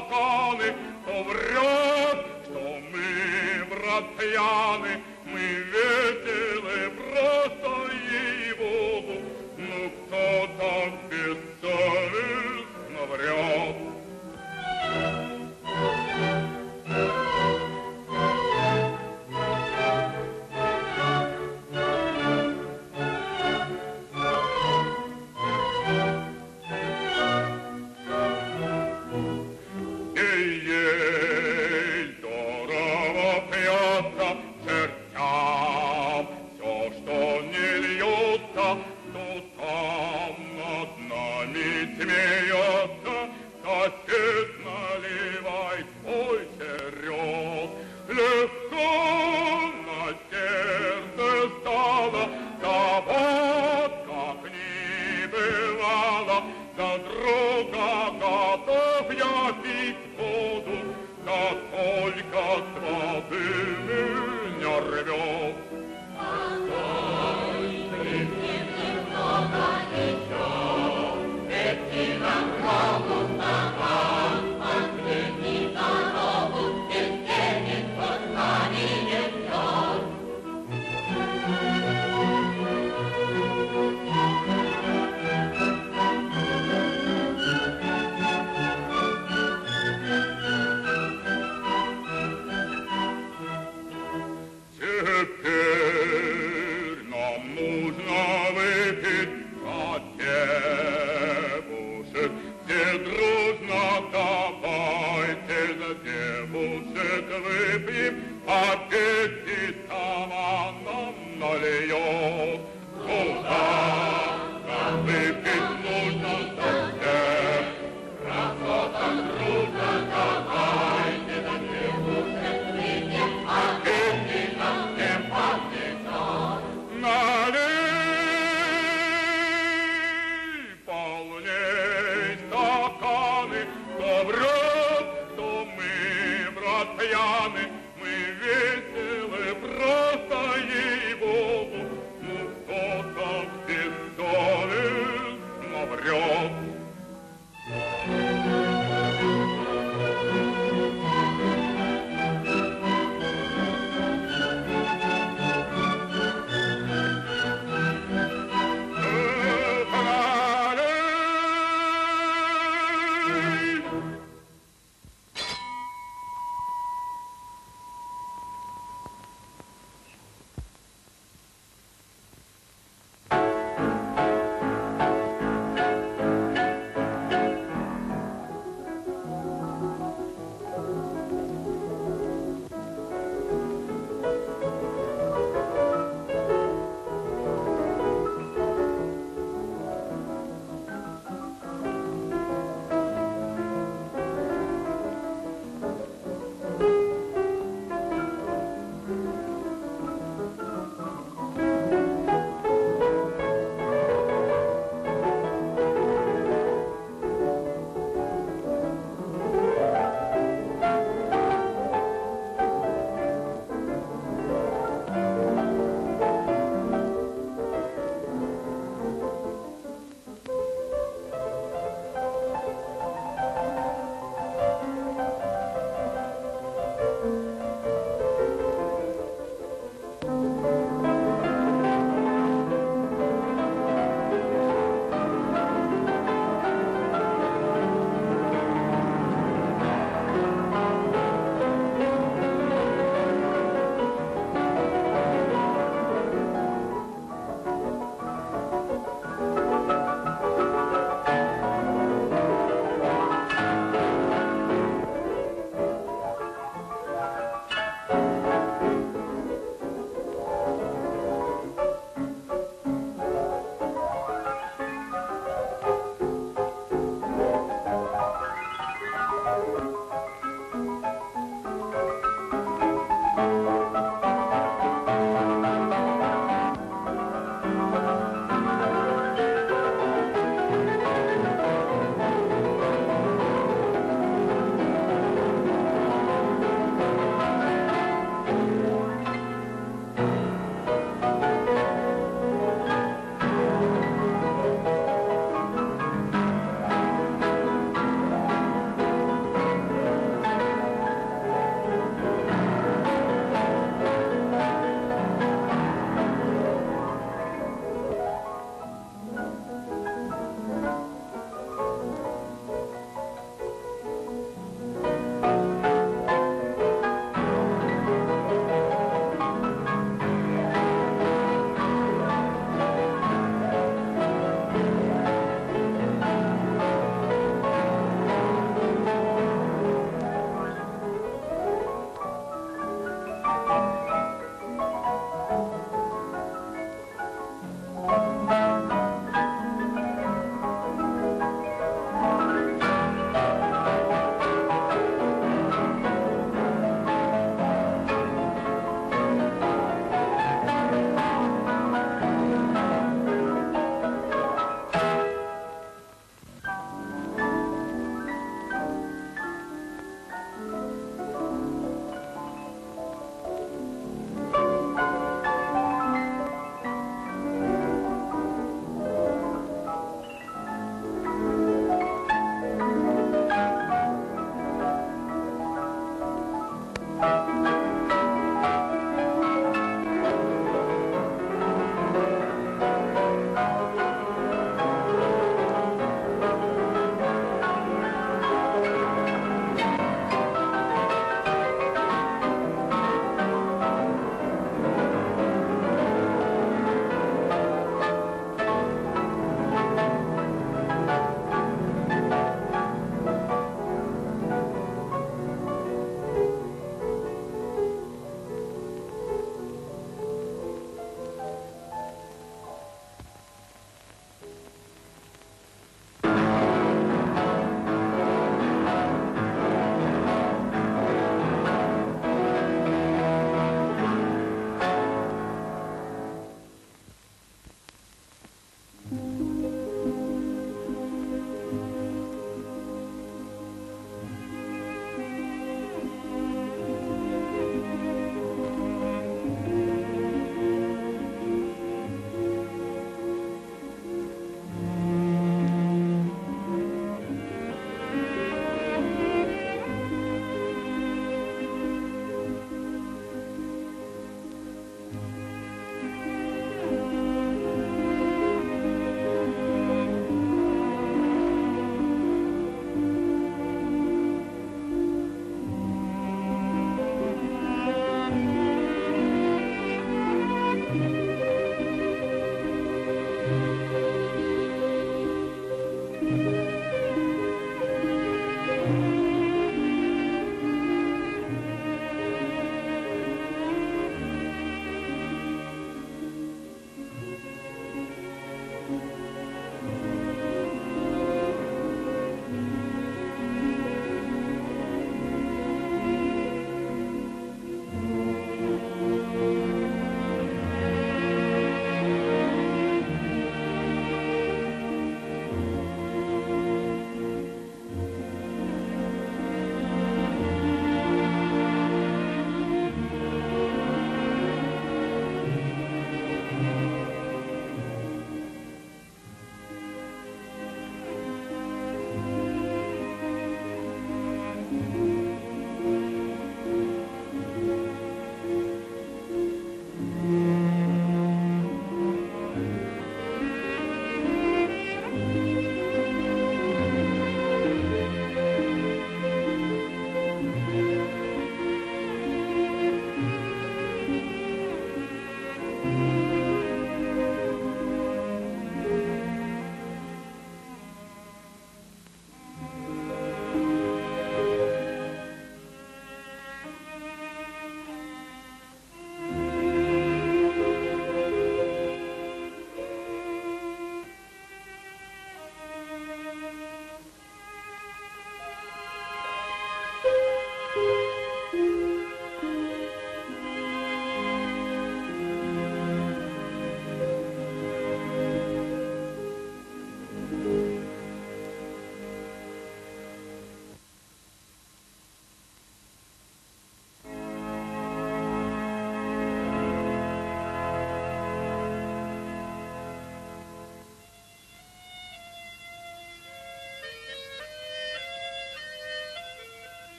стаканы, кто врет, что мы, брат, пьяны, мы веселы просто ей-богу. Ну кто там бессовестно врет?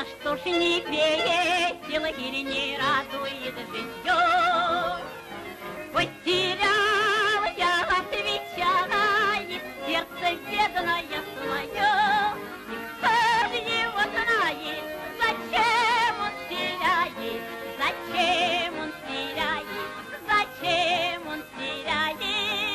Да что ж не весело или не радует житье? Потерял я, отвечает, сердце бедное свое. И кто же его знает, зачем он теряет, зачем он теряет, зачем он теряет?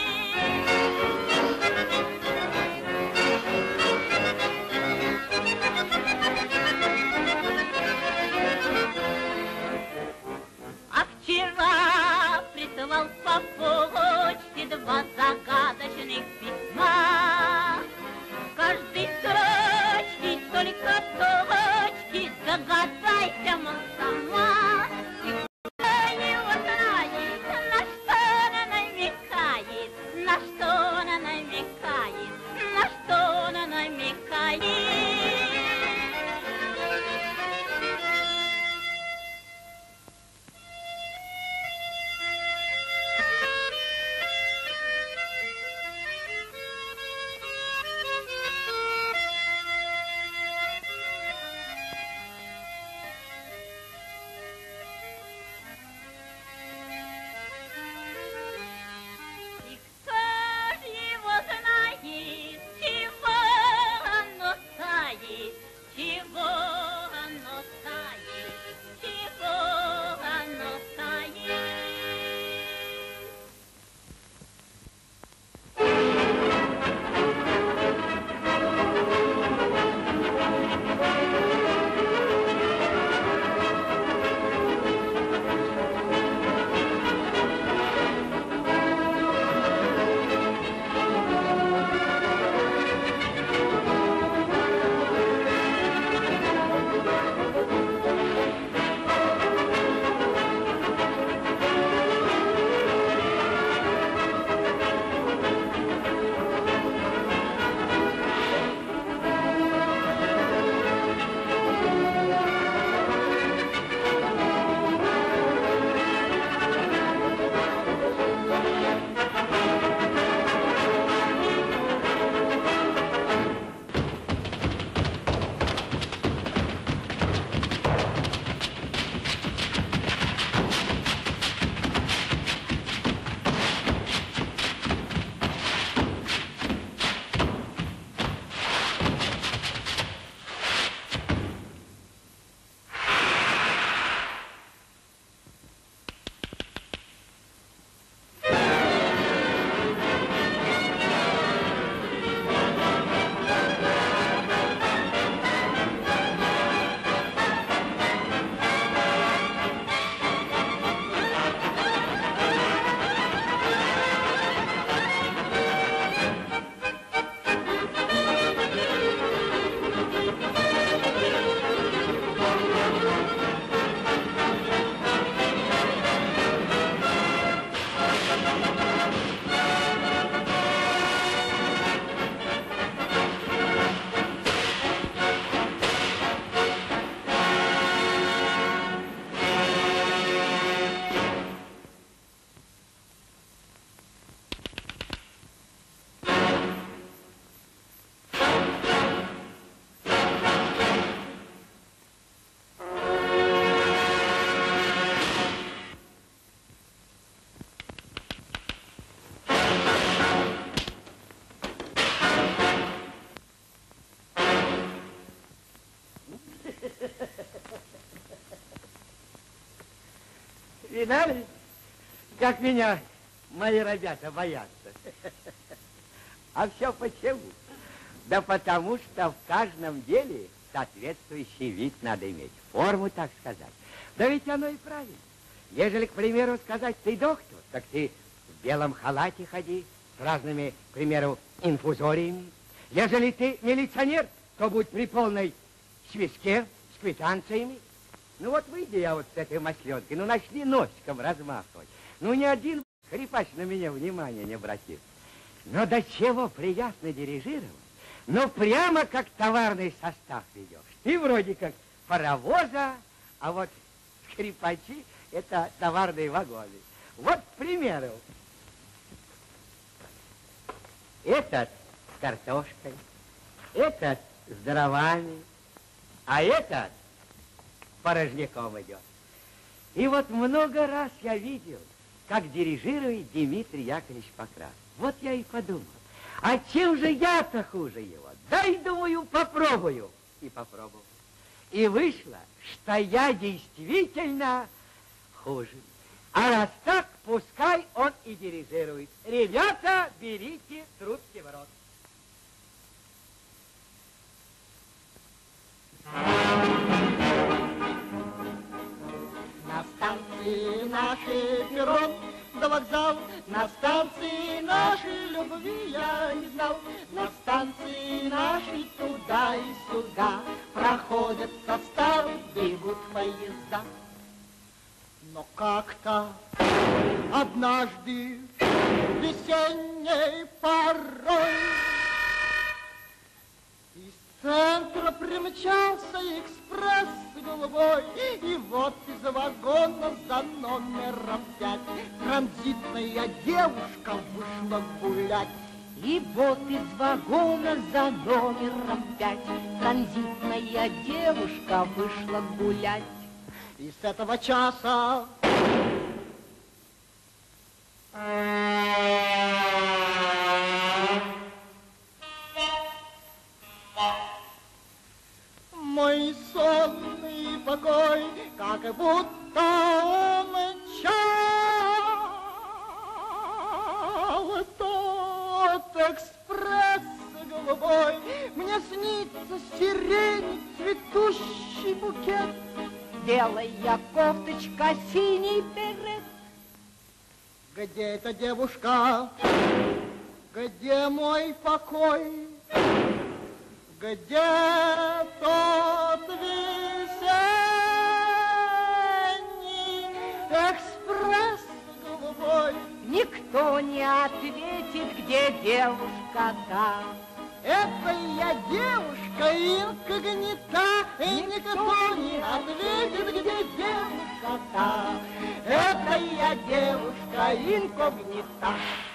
А вчера присылал по почте 2 загадочных письма. В каждой строчке только точки, догадайся, мол, сама. И кто его знает, на что она намекает, на что она намекает, на что она намекает. Видали, как меня мои ребята боятся? А все почему? Да потому что в каждом деле соответствующий вид надо иметь. Форму, так сказать. Да ведь оно и правильно. Ежели, к примеру, сказать, ты доктор, так ты в белом халате ходи, с разными, к примеру, инфузориями. Ежели ты милиционер, то будь при полной свиске с квитанциями. Ну вот выйди я вот с этой масленкой, ну начни носиком размахивать. Ну ни один хрипач на меня внимания не обратил. Но до чего приятно дирижировать. Ну прямо как товарный состав ведешь. Ты вроде как паровоза, а вот скрипачи это товарные вагоны. Вот, к примеру, этот с картошкой, этот с дровами, а этот порожняком идет. И вот много раз я видел, как дирижирует Дмитрий Яковлевич Покрас. Вот я и подумал, а чем же я-то хуже его? Дай, думаю, попробую. И попробовал. И вышло, что я действительно хуже. А раз так, пускай он и дирижирует. Ребята, берите трубки в рот. На станции нашей перрон до вокзал, на станции нашей любви я не знал. На станции нашей туда и сюда проходят составы, бегут поезда. Но как-то однажды весенней порой из центра примчался экспресс голубой, и вот из вагона за номером 5 транзитная девушка вышла гулять. И вот из вагона за номером 5 транзитная девушка вышла гулять. И с этого часа мой сонный покой, как будто умчал тот экспресс голубой. Мне снится сирень, цветущий букет, Белая кофточка, синий берет. Где эта девушка? Где мой покой? Где тот весенний экспресс голубой? Никто не ответит, где девушка-то. Это я девушка инкогнита, и никто не ответит, где девушка-то. Это я девушка инкогнита.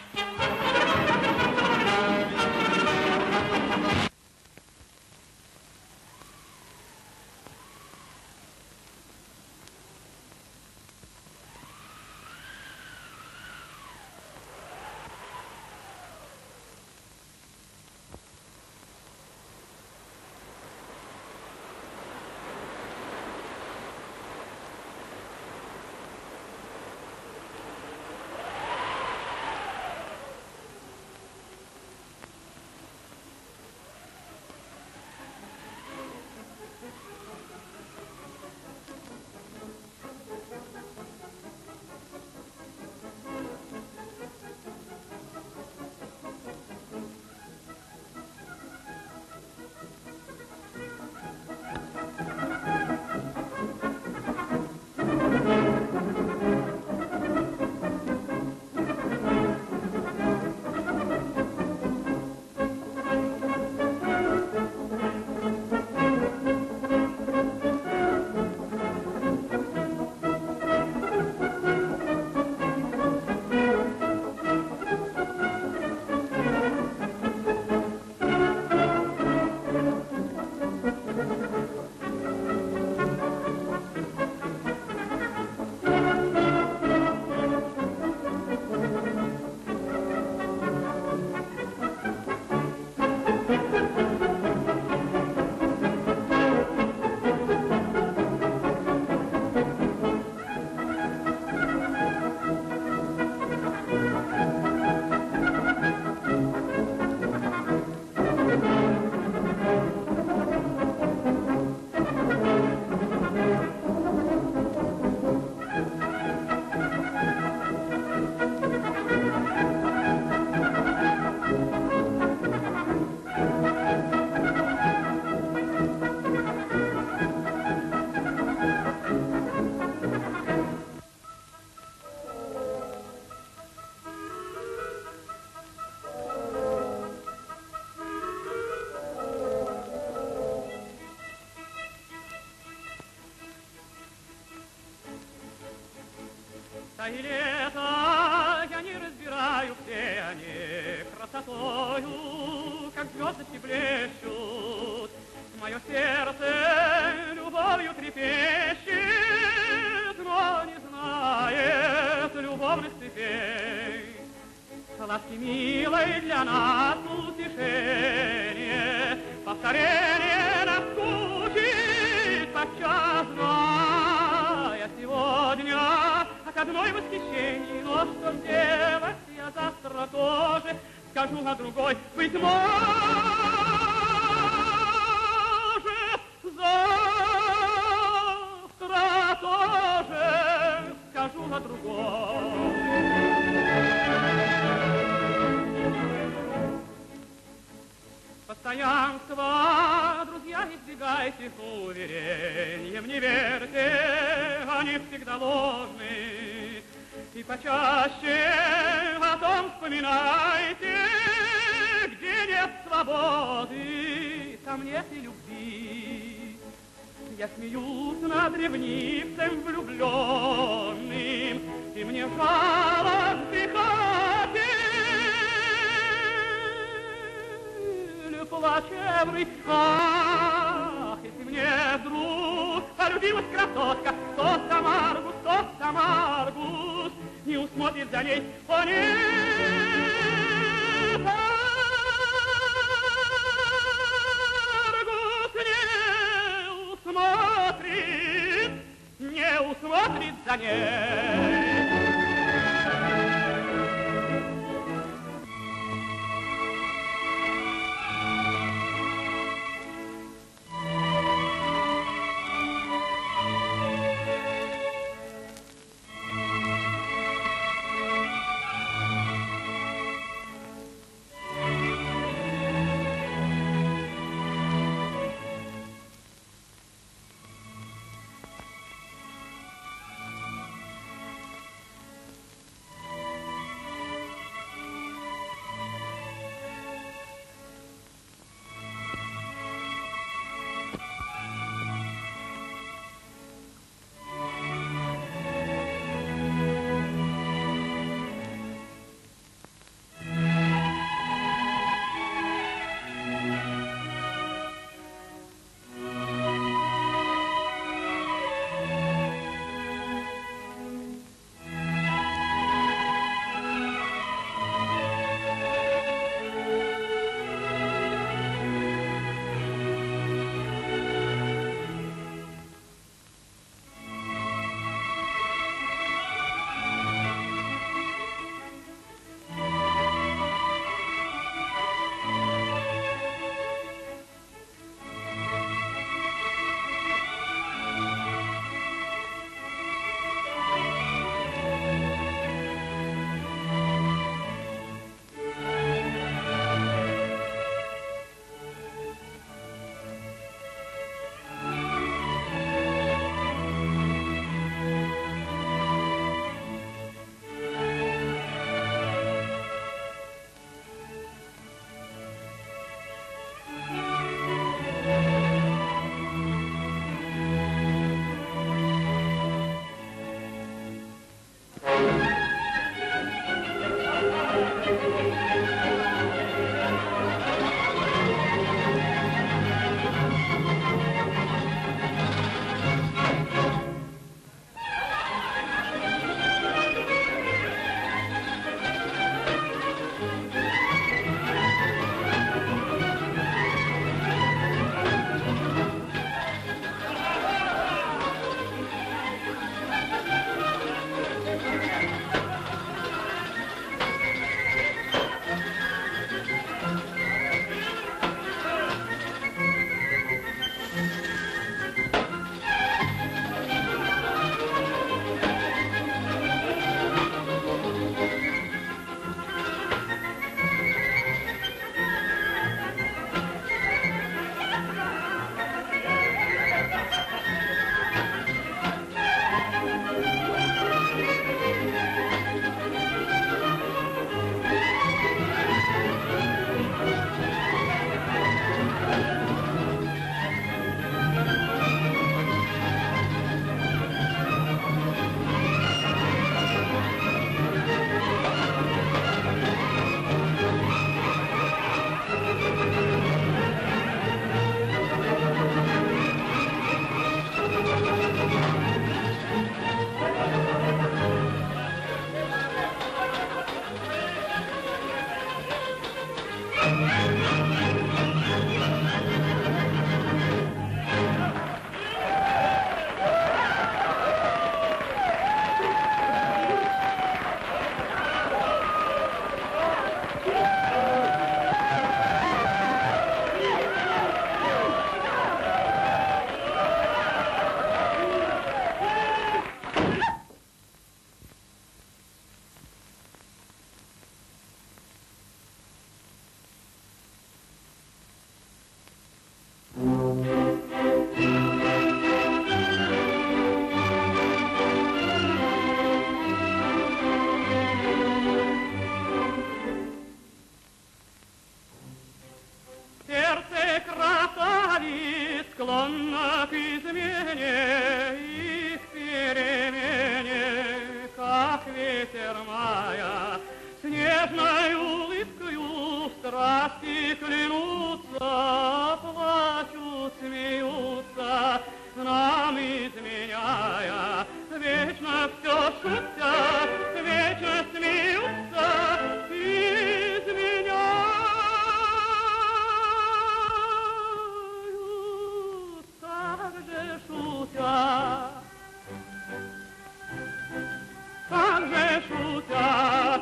И лето я не разбираю, где они красотою, как звездочки блещут. Мое сердце любовь любовью трепещет, но не знает любовных цепей. Ласки милой для нас утешение, повторение наскучит подчас, но я сегодня от одной восхищений, но что делать, я завтра тоже скажу о другой, быть может, завтра тоже скажу о другой. Постоянства, друзья, избегайте с уверением, не верьте, они всегда ложны. И почаще о том вспоминайте, где нет свободы, там нет и любви. Я смеюсь над ревнивцем влюбленным, и мне жалко вздыхать. Плачевный, ах, если мне вдруг полюбилась красотка, то Самаргус, не усмотрит за ней, о нет, Самаргус не усмотрит за ней. склонна к измене и к перемене, как ветер мая, с нежной улыбкою страсти клянутся, плачут, смеются, нам изменяя, вечно все шутят, вечно смеются, изменяют, как же шутят, как же шутят,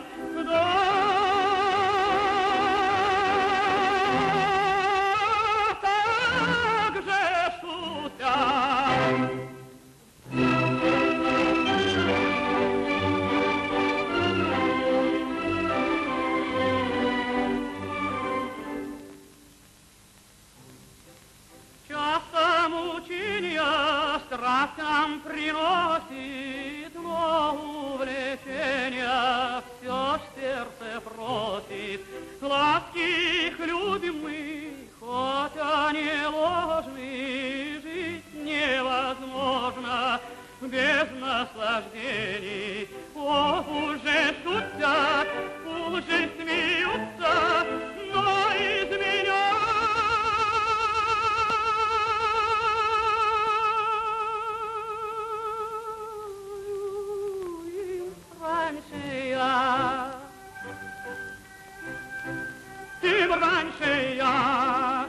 как же шутят. Часто мучения страсть нам приносит, но увлечения все ж сердце просит. Ласки их любим мы, хоть они ложны, жить невозможно без наслаждений. О, уже шутят, уже смеются, но изменяют. Тем раньше я